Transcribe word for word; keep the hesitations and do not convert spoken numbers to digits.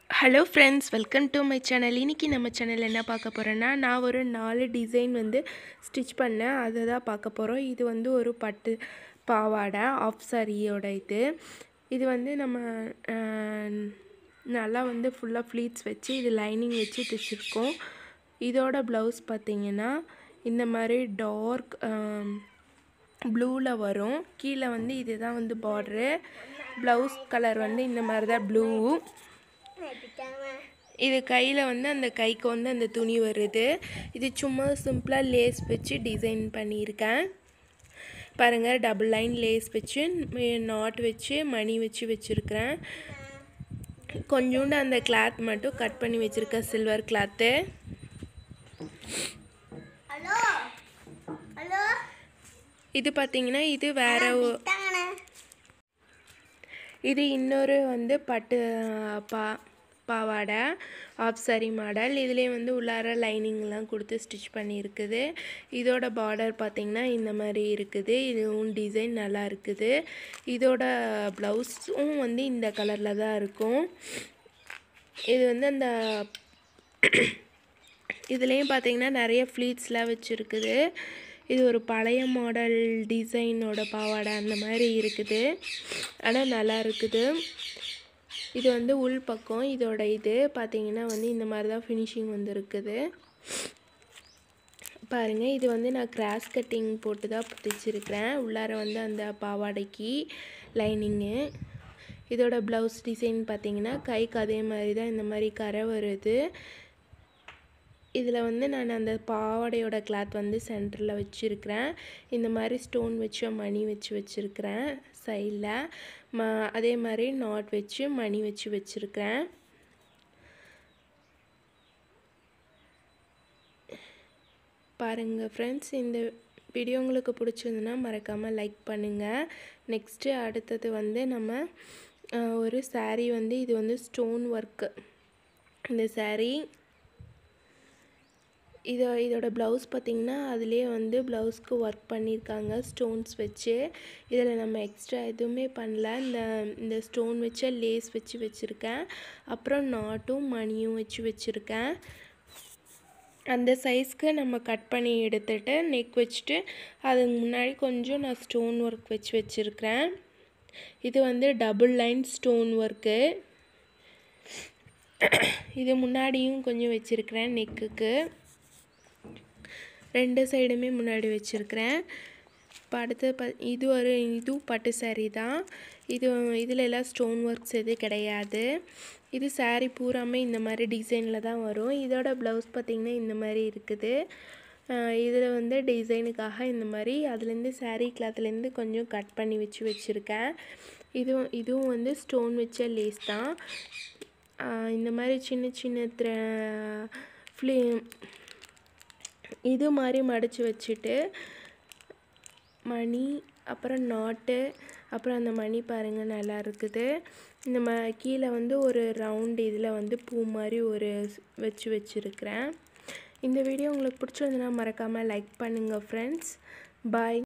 Hello friends, welcome to my channel. இன்றைக்கி நம்ம channel என்ன பார்க்க போகிறோன்னா, நான் ஒரு நாலு டிசைன் வந்து ஸ்டிச் பண்ணேன், அதை தான் பார்க்க போகிறோம். இது வந்து ஒரு பட்டு பாவாடை ஆஃப் சாரியோட இது இது வந்து நம்ம நல்லா வந்து ஃபுல்லாக ஃப்ளீட்ஸ் வச்சு இது லைனிங் வச்சு தைச்சிருக்கோம். இதோட ப்ளவுஸ் பார்த்திங்கன்னா இந்த மாதிரி டார்க் ப்ளூவில் வரும். கீழே வந்து இதுதான் வந்து பார்டரு. ப்ளவுஸ் கலர் வந்து இந்த மாதிரி தான் ப்ளூ. இது கையில் வந்து அந்த கைக்கு வந்து அந்த துணி வருது. இது சும்மா சிம்பிளாக லேஸ் வச்சு டிசைன் பண்ணியிருக்கேன் பாருங்கள். டபுள் லைன் லேஸ் வச்சு நாட் வச்சு மணி வச்சு வச்சுருக்கிறேன். கொஞ்சோண்டு அந்த கிளாத் மட்டும் கட் பண்ணி வச்சுருக்கேன், சில்வர் கிளாத்து. இது பார்த்திங்கன்னா இது வேற இது இன்னொரு வந்து பட்டு பா பாவாடை ஆஃப் சாரி மாடல். இதுலேயே வந்து உள்ளார லைனிங்லாம் கொடுத்து ஸ்டிச் பண்ணியிருக்குது. இதோட பார்டர் பார்த்திங்கன்னா இந்த மாதிரி இருக்குது. இதுவும் டிசைன் நல்லா இருக்குது. இதோட ப்ளவுஸும் வந்து இந்த கலரில் தான் இருக்கும். இது வந்து அந்த இதுலேயும் பார்த்திங்கன்னா நிறைய ஃப்ளீட்ஸ்லாம் வச்சுருக்குது. இது ஒரு பழைய மாடல் டிசைனோட பாவாடை அந்த மாதிரி இருக்குது, ஆனால் நல்லா இருக்குது. இது வந்து உள் பக்கம். இதோட இது பார்த்திங்கன்னா வந்து இந்த மாதிரி தான் ஃபினிஷிங் வந்து இருக்குது பாருங்கள். இது வந்து நான் கிராஸ் கட்டிங் போட்டு தான் தைச்சிருக்கிறேன். உள்ளார வந்து அந்த பாவாடைக்கு லைனிங்கு. இதோட ப்ளவுஸ் டிசைன் பார்த்திங்கன்னா கைக்கு அதே மாதிரி தான் இந்த மாதிரி கரை வருது. இதில் வந்து நான் அந்த பாவாடையோட கிளாத் வந்து சென்டரில் வச்சுருக்கிறேன். இந்த மாதிரி ஸ்டோன் வச்சு மணி வச்சு வச்சுருக்கிறேன் சைடில். ம அதே மாதிரி நாட் வச்சு மணி வச்சு வச்சுருக்கிறேன். பாருங்கள் ஃப்ரெண்ட்ஸ், இந்த வீடியோ உங்களுக்கு பிடிச்சிருந்துன்னா மறக்காமல் லைக் பண்ணுங்கள். நெக்ஸ்ட்டு அடுத்தது வந்து நம்ம ஒரு சாரீ வந்து இது வந்து ஸ்டோன் ஒர்க்கு. இந்த சாரீ இதோ இதோட ப்ளவுஸ் பார்த்திங்கன்னா அதிலே வந்து ப்ளவுஸ்க்கு ஒர்க் பண்ணியிருக்காங்க ஸ்டோன்ஸ் வச்சு. இதில் நம்ம எக்ஸ்ட்ரா எதுவுமே பண்ணல. இந்த இந்த ஸ்டோன் வச்ச லேஸ் வச்சு வச்சுருக்கேன். அப்புறம் நாட்டும் மணியும் வச்சு வச்சுருக்கேன். அந்த சைஸ்க்கு நம்ம கட் பண்ணி எடுத்துகிட்டு நெக் வச்சுட்டு அதுக்கு முன்னாடி கொஞ்சம் நான் ஸ்டோன் ஒர்க் வச்சு வச்சுருக்கிறேன். இது வந்து டபுள் லைன் ஸ்டோன் ஒர்க்கு. இது முன்னாடியும் கொஞ்சம் வச்சுருக்கிறேன் நெக்குக்கு. ரெண்டு சைடுமே முன்னாடி வச்சுருக்கிறேன். இப்போ அடுத்து ப இது ஒரு இதுவும் பட்டு சாரீ தான். இது இதில் எல்லாம் ஸ்டோன் ஒர்க்ஸ் எதுவும் கிடையாது. இது சாரீ பூராமே இந்த மாதிரி டிசைனில் தான் வரும். இதோட ப்ளவுஸ் பார்த்திங்கன்னா இந்த மாதிரி இருக்குது. இதில் வந்து டிசைனுக்காக இந்த மாதிரி அதுலேருந்து சாரீ கிளாத்லேருந்து கொஞ்சம் கட் பண்ணி வச்சு வச்சுருக்கேன். இதுவும் இதுவும் வந்து ஸ்டோன் வச்ச லேஸ் தான். இந்த மாதிரி சின்ன சின்ன த்ர ஃப்ளீ இது மாதிரி மடித்து வச்சுட்டு மணி அப்புறம் நாட்டு அப்புறம் அந்த மணி பாருங்கள் நல்லா இருக்குது. இந்த ம கீழே வந்து ஒரு ரவுண்ட் இதில் வந்து பூ மாதிரி ஒரு வச்சு வச்சுருக்கிறேன். இந்த வீடியோ உங்களுக்கு பிடிச்சிருந்துன்னா மறக்காமல் லைக் பண்ணுங்கள் ஃப்ரெண்ட்ஸ். பாய்.